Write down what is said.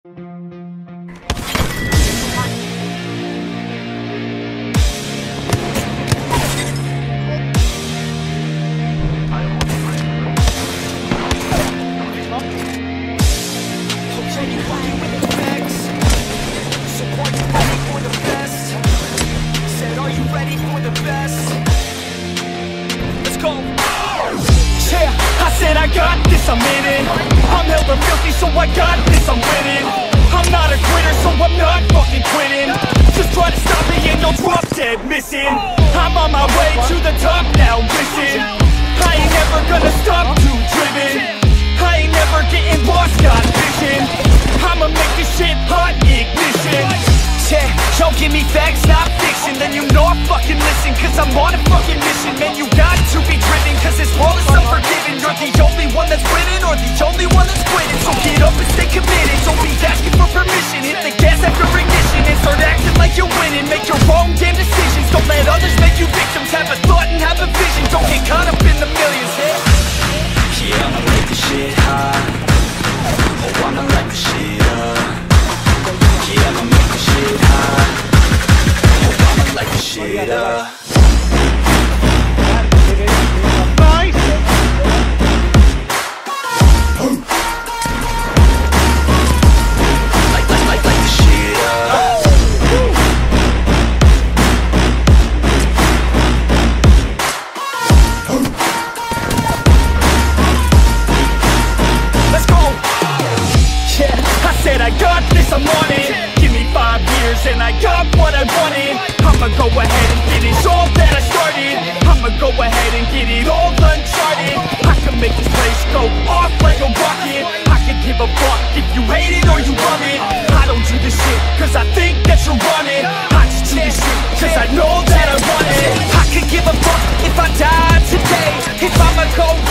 I got this, I'm in it. I'm hella filthy, so I got this, I'm winning. I'm not a quitter, so I'm not fucking quitting. Just try to stop me and you'll drop dead missing. I'm on my way to the top now, listen. I ain't never gonna stop, too driven. I ain't never getting lost, got vision. I'ma make this shit hot, ignition. Yeah, y'all give me facts, not fiction. Then you know I fucking listen, cause I'm on a fucking mission. Man, you got to be driven, cause this world is unforgiving. You're the only one that's winning, or the only one that's quitting. So get up and stay committed, don't be asking for permission. Hit the gas after ignition and start acting like you're winning. Make your own damn decisions, don't let others make you victims. Have a thought and have a vision, don't get caught up in the millions. Yeah, I'ma make this shit hot. Oh, I'ma light the shit up. Yeah, I'ma make this shit hot. Oh, I'ma light the shit up. I got this, I'm on it. Give me 5 years and I got what I wanted. I'ma go ahead and finish all that I started. I'ma go ahead and get it all uncharted. I can make this place go off like a rocket. I can give a fuck if you hate it or you love it. I don't do this shit cause I think that you're running. I just do this shit cause I know that I want it. I could give a fuck if I died today. If I'ma go